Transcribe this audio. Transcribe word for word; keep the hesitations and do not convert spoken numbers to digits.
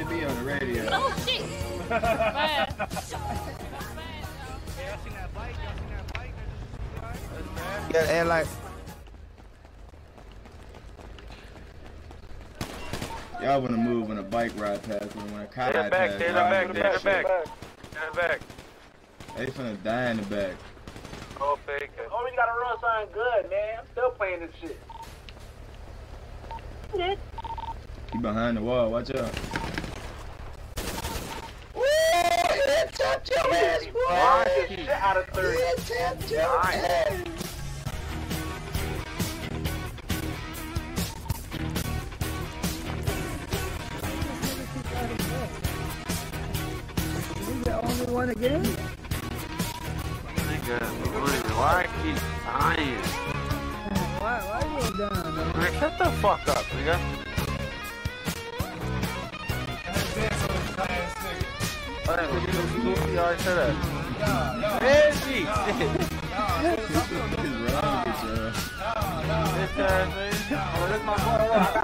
should be on the radio. Oh shit! Man. Hey, y'all seen that bike? Y'all seen that bike? Yeah, and like. Y'all wanna move when a bike ride past me, when a car They're ride back, past they're me. back, y'all they're wanna do back. shit. They're back. They finna die in the back. Oh, fake it. Oh, we gotta run something good, man. I'm still playing this shit. He behind the wall, watch out. Woo! Hit tapped your ass, boy! Ron just shit out of thirty. Hit tapped your ass! You the only one again? Nigga, why I keep dying? Why, why you down, man? Man, shut the fuck up, nigga. Hey, you already said that. Crazy! What is wrong with you? Bitch ass nigga.